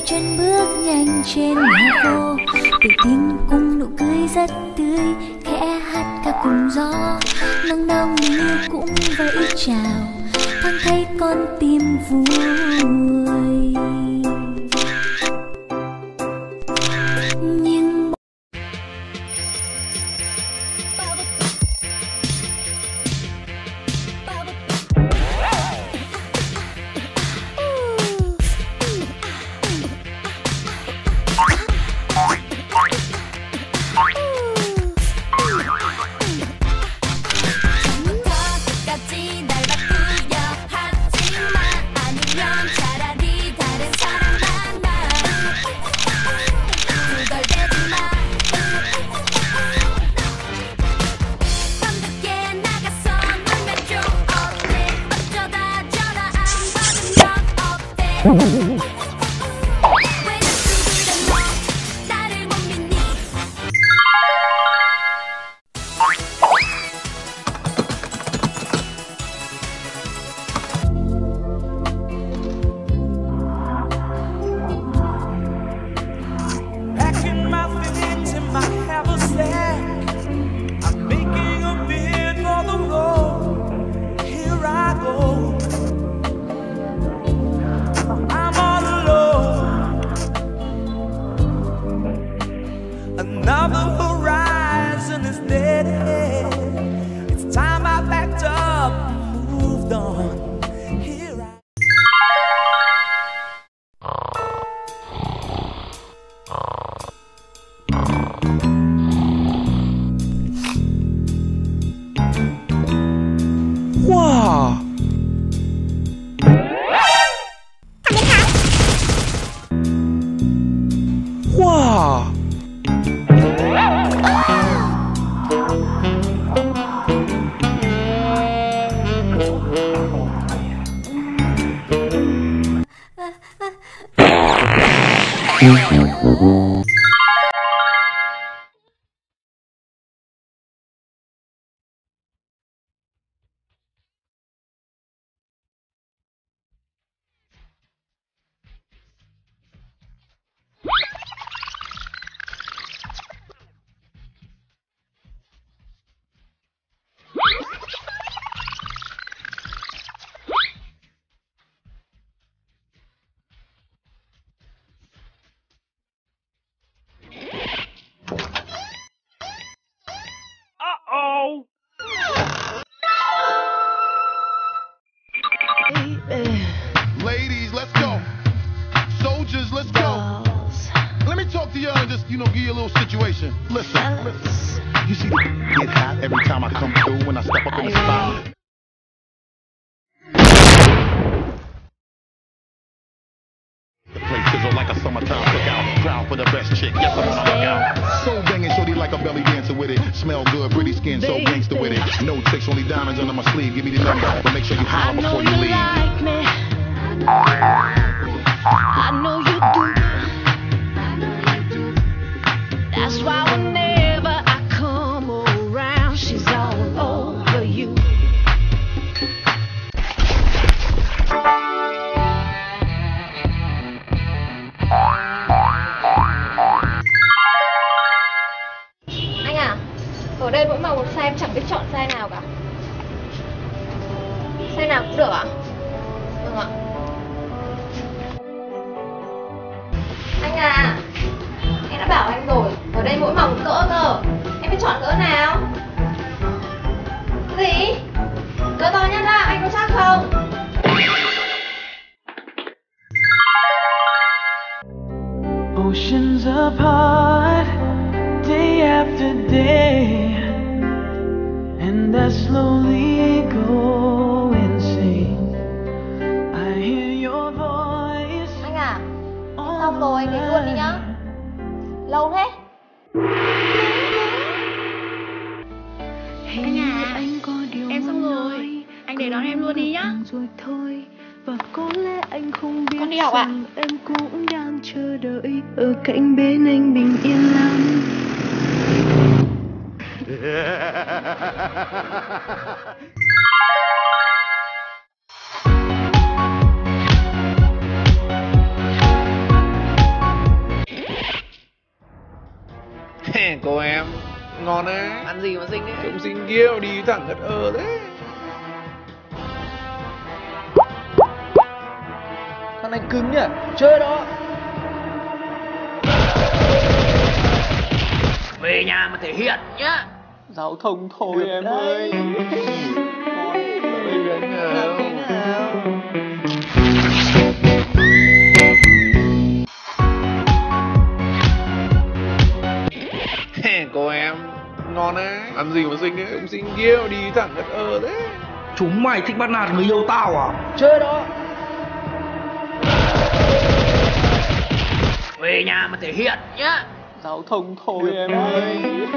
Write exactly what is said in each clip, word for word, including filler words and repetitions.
dạo chân bước nhanh trên nhà phố, tự tin cùng nụ cười rất tươi, khẽ hát ca cùng gió. Nắng đông mình yêu cũng vẫy chào, thoáng thấy con tim vui. Nhưng another horizon is dead ahead. It's time I backed up and moved on. Here I Wow. Wow. Uh-oh! Ladies, let's go. Soldiers, let's go. Let me talk to y'all and just, you know, give you a little situation. Listen, listen. You see, get hot every time I come through when I step up in the spot. The place sizzle like a summertime cookout. Crowd for the best chick, yes, I'm on the lookout. So banging, shorty like a belly dancer with it. Smell good, pretty skin, so gangster with it. No tricks, only diamonds under my sleeve. Give me the number, but make sure you holler before you leave. Like me. I know you do. That's why whenever I come around, she's all over you. Anh à, ở đây mỗi màu một size, em chẳng biết chọn size nào cả. Size nào cũng được ạ? Vâng ạ. Anh à, em đã bảo anh rồi, ở đây mỗi màu một cỡ cơ. Em phải chọn cỡ nào? Cái gì? Cỡ to nhất á, anh có chắc không? Oceans apart, day after day, and I slowly go insane. I hear your voice. Anh à, xong rồi, anh đi luôn đi nhá. Lâu thế? Anh à, em xong rồi. Anh để đón em luôn đi nhá. Rồi thôi, và có lẽ anh không biết Con đi học ạ? em cũng đang chờ đợi ở cạnh bên anh bình yên lắm. Cô em, ngon á. Ăn gì mà xinh thế? Trông xinh kia mà đi thẳng gật ơ thế. Thằng này cứng nhỉ? Chơi đó. Về nhà mà thể hiện nhá. Giao thông thôi em ơi. Cô em, ngon á. Ăn gì mà xinh ấy, ông xinh kia mà đi thẳng gật ơ thế. Chúng mày thích bắt nạt người yêu tao à? Chơi đó. Về nhà mà thể hiện nhá. Giao thông thôi em ơi.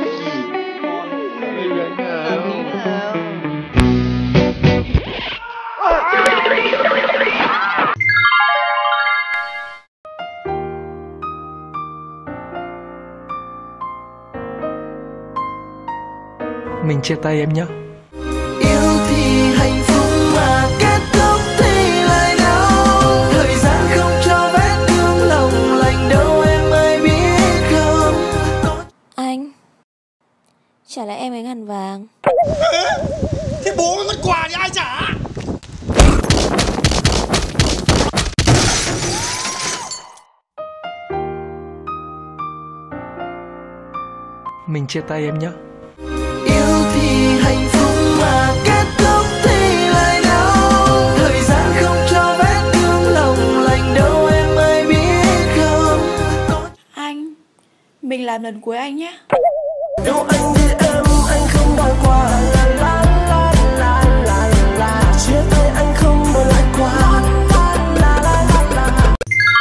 Mình chia tay em nhé. Yêu thì hạnh phúc mà kết thúc thì lại đau. Thời gian không cho vết thương lòng lành đâu em ơi biết không. Anh, trả lại em cái khăn vàng. Thế bố mày mất quà thì ai trả? Mình chia tay em nhé. Yêu thì hạnh phúc mà kết thúc thì lại đau. Thời gian không cho vết thương lòng lành đâu em ơi biết không. Anh, mình làm lần cuối anh nhé. Yêu anh thì em anh không đòi quà. La la la la la la. Chia tay anh không đòi lại quà. La la la la.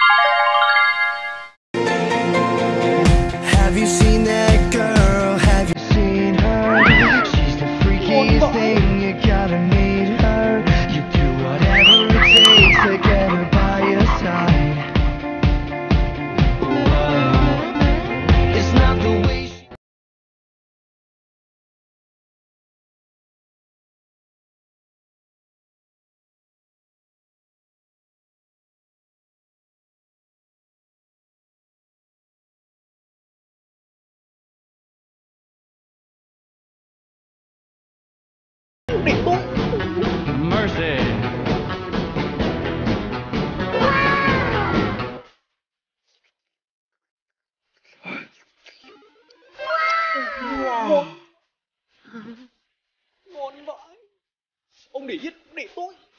Have you seen that girl? Have you seen her? She's the freakiest thing. You gotta meet her. You do whatever it takes to get her by your side. Whoa. It's not the way she Mercy. Ngon vãi. Ông để yên, để tôi.